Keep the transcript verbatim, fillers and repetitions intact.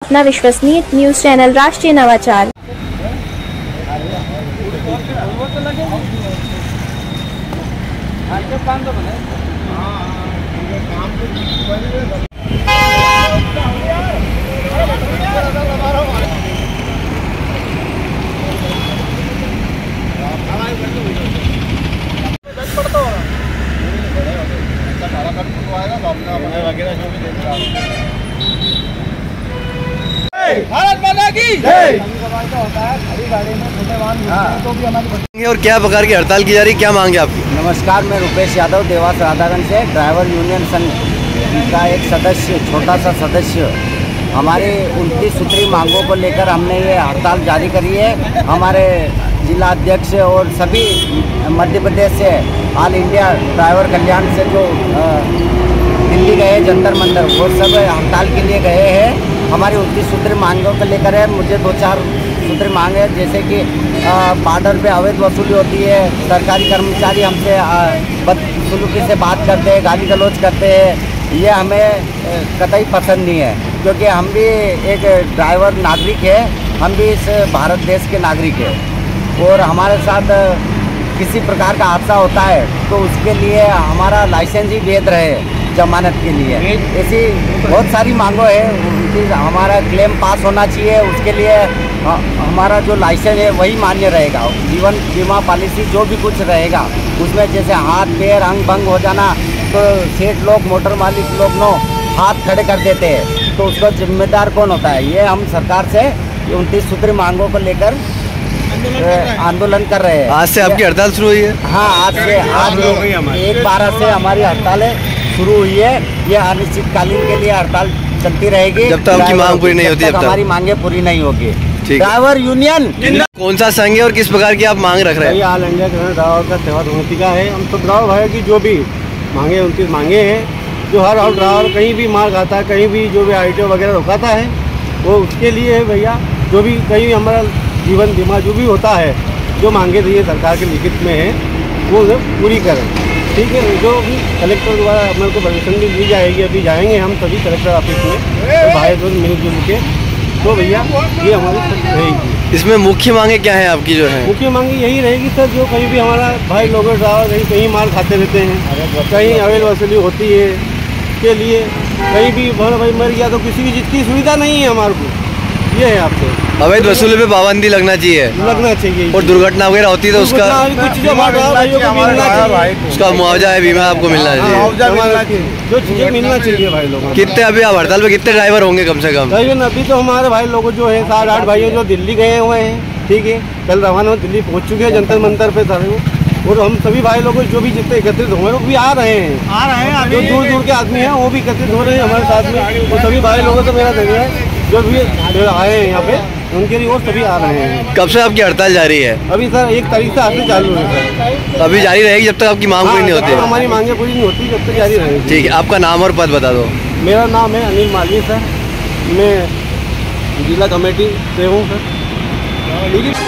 अपना विश्वसनीय news channel राष्ट्रीय नवाचार। भारत माता की जय। और क्या प्रकार की हड़ताल की जा रही है, क्या मांगे आपकी? नमस्कार, मैं रुपेश यादव देवास राधागंज से ड्राइवर यूनियन संघ का एक सदस्य, छोटा सा सदस्य। हमारे उनतीस सूत्री मांगों को लेकर हमने ये हड़ताल जारी करी है। हमारे जिला अध्यक्ष और सभी मध्य प्रदेश से ऑल इंडिया ड्राइवर कल्याण से जो दिल्ली गए जंतर मंतर, वो सब हड़ताल के लिए गए हैं। हमारी उनतीस सूत्री मांगों को लेकर है। मुझे दो चार सूत्री मांग है, जैसे कि बॉर्डर पे अवैध वसूली होती है, सरकारी कर्मचारी हमसे बदसलूकी से बात करते हैं, गाली गलौज करते हैं। ये हमें कतई पसंद नहीं है, क्योंकि हम भी एक ड्राइवर नागरिक है, हम भी इस भारत देश के नागरिक हैं और हमारे साथ किसी प्रकार का हादसा होता है तो उसके लिए हमारा लाइसेंस ही वैध रहे जमानत के लिए। ऐसी बहुत सारी मांगों है। हमारा क्लेम पास होना चाहिए, उसके लिए हमारा जो लाइसेंस है वही मान्य रहेगा। जीवन बीमा पॉलिसी जो भी कुछ रहेगा उसमें जैसे हाथ पैर अंग भंग हो जाना तो सेठ लोग, मोटर मालिक लोग नो हाथ खड़े कर देते हैं, तो उसका जिम्मेदार कौन होता है? ये हम सरकार से उनतीस सूत्री मांगों को लेकर आंदोलन कर रहे हैं। आज से आपकी हड़ताल शुरू हुई है? हाँ, आज से आज एक बारह से हमारी हड़ताल शुरू हुई है। ये अनिश्चितकालीन के लिए हड़ताल चलती रहेगी जब तक आपकी मांग पूरी नहीं होती, जब तक हमारी मांगे पूरी नहीं होगी। ड्राइवर यूनियन कौन सा संघ है और किस प्रकार की आप मांग रख रहे हैं? ऑल इंडिया ड्राइवर का त्यौहार होती का है। हम सब ड्राइवर भाई की जो भी मांगे उनतीस मांगे हैं, जो हर हर ड्राइवर कहीं भी मार खाता है, कहीं भी जो भी आई टी ओ वगैरह रुकाता है, वो उसके लिए है भैया। जो भी कहीं हमारा जीवन बीमा जो भी होता है, जो मांगे रही है सरकार के लिखित में है, वो पूरी करें। ठीक है, जो भी कलेक्टर द्वारा हमारे को परमिशन भी दी जाएगी, अभी जाएंगे हम सभी कलेक्टर ऑफिस में तो भाई दोस्त मिलजुल के, तो भैया ये हमारी रहेगी। इसमें मुख्य मांगे क्या है आपकी? जो है मुख्य मांगे यही रहेगी सर, जो कहीं भी हमारा भाई लोग ड्राइवर कहीं कहीं मार खाते रहते हैं, कहीं अवैध वसूली होती है, के लिए कहीं भी भाई मर गया तो किसी भी चीज़ की सुविधा नहीं है हमारे को। ये है आपसे अवैध वसूली पे पाबंदी लगना चाहिए, लगना चाहिए। और दुर्घटना वगैरह होती है तो उसका कुछ जो उसका मुआवजा है, बीमा आपको मिलना चाहिए, जो चीज़ें मिलना चाहिए भाई लोगों। कितने अभी आप हड़ताल पे कितने ड्राइवर होंगे कम से कम? अभी तो हमारे भाई लोग जो है सात आठ भाई जो दिल्ली गए हुए हैं, ठीक है, कल रवाना दिल्ली पहुँच चुके हैं जंतर मंतर पे सारे, और हम सभी भाई लोग जो भी जितने एकत्रित हुए वो भी आ रहे हैं आ रहे हैं जो दूर दूर के आदमी हैं वो भी एकत्रित हो रहे हैं हमारे साथ में। वो सभी भाई लोगों से मेरा धन्यवाद है जो भी आए हैं यहाँ पे, उनके लिए वो सभी आ रहे हैं। कब से आपकी हड़ताल जारी है? अभी सर एक तारीख से आज चालू है सर। अभी जारी रहेगी जब तक आपकी मांग पूरी नहीं होती? हमारी मांगे पूरी नहीं होती जब तक जारी रहेगी। ठीक है, आपका नाम और पद बता दो। मेरा नाम है अनिल मालवी सर, मैं जिला कमेटी से हूँ सर।